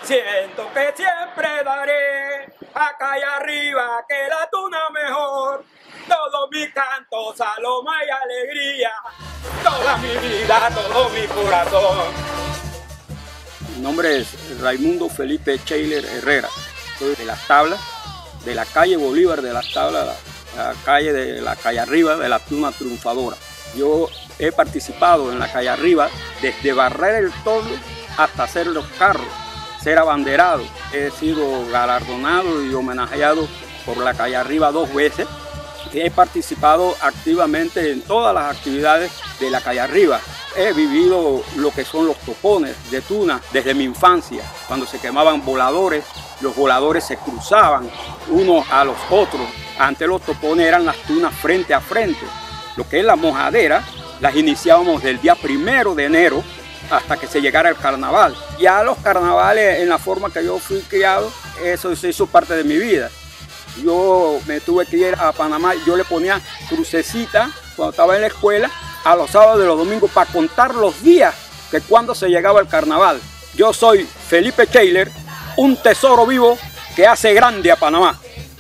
Siento que siempre daré acá y arriba que la tuna mejor. Todo mi canto, saloma y alegría, toda mi vida, todo mi corazón. Mi nombre es Raimundo Felipe Cheyler Herrera. Soy de las Tablas, de la calle Bolívar de las Tablas, la calle arriba de la Tuna Triunfadora. Yo he participado en la calle arriba desde barrer el toldo hasta hacer los carros, ser abanderado. He sido galardonado y homenajeado por la calle arriba 2 veces. He participado activamente en todas las actividades de la calle arriba. He vivido lo que son los topones de tuna desde mi infancia. Cuando se quemaban voladores, los voladores se cruzaban unos a los otros. Antes los topones eran las tunas frente a frente. Lo que es la mojadera, las iniciábamos del día 1 de enero hasta que se llegara el carnaval. Ya los carnavales, en la forma que yo fui criado, eso se hizo parte de mi vida. Yo me tuve que ir a Panamá, yo le ponía crucecita cuando estaba en la escuela, a los sábados y los domingos, para contar los días que cuando se llegaba el carnaval. Yo soy Felipe Cheyler, un tesoro vivo que hace grande a Panamá.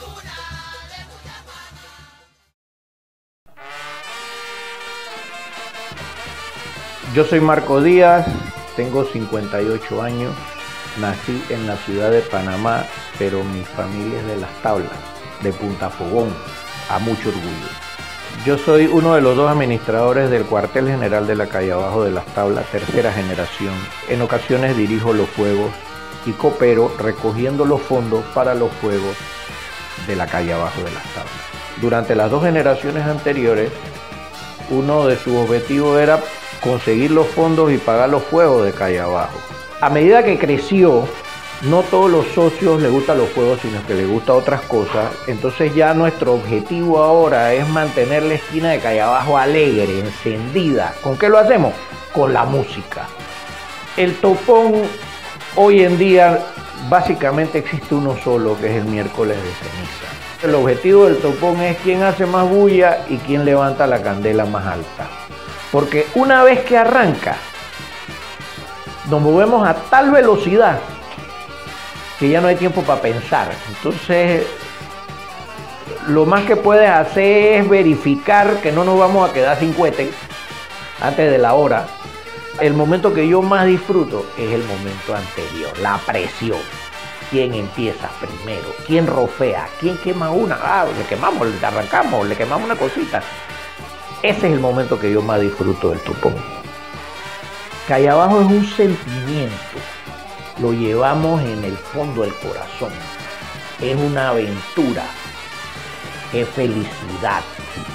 Yo soy Marco Díaz, tengo 58 años, nací en la ciudad de Panamá, pero mi familia es de Las Tablas, de Punta Fogón, a mucho orgullo. Yo soy uno de los 2 administradores del cuartel general de la calle abajo de Las Tablas, tercera generación. En ocasiones dirijo los fuegos y coopero recogiendo los fondos para los fuegos de la calle abajo de Las Tablas. Durante las 2 generaciones anteriores, uno de sus objetivos era conseguir los fondos y pagar los fuegos de calle abajo. A medida que creció, no todos los socios les gustan los fuegos, sino que les gustan otras cosas. Entonces ya nuestro objetivo ahora es mantener la esquina de calle abajo alegre, encendida. ¿Con qué lo hacemos? Con la música. El topón hoy en día básicamente existe uno solo, que es el miércoles de ceniza. El objetivo del topón es quién hace más bulla y quién levanta la candela más alta. Porque una vez que arranca, nos movemos a tal velocidad que ya no hay tiempo para pensar. Entonces, lo más que puedes hacer es verificar que no nos vamos a quedar sin cohete antes de la hora. El momento que yo más disfruto es el momento anterior, la presión. ¿Quién empieza primero? ¿Quién rofea? ¿Quién quema una? Le quemamos, le arrancamos, le quemamos una cosita. Ese es el momento que yo más disfruto del topón. Calle abajo es un sentimiento, lo llevamos en el fondo del corazón. Es una aventura, es felicidad.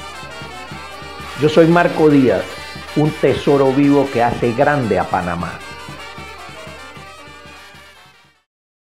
Yo soy Marco Díaz, un tesoro vivo que hace grande a Panamá.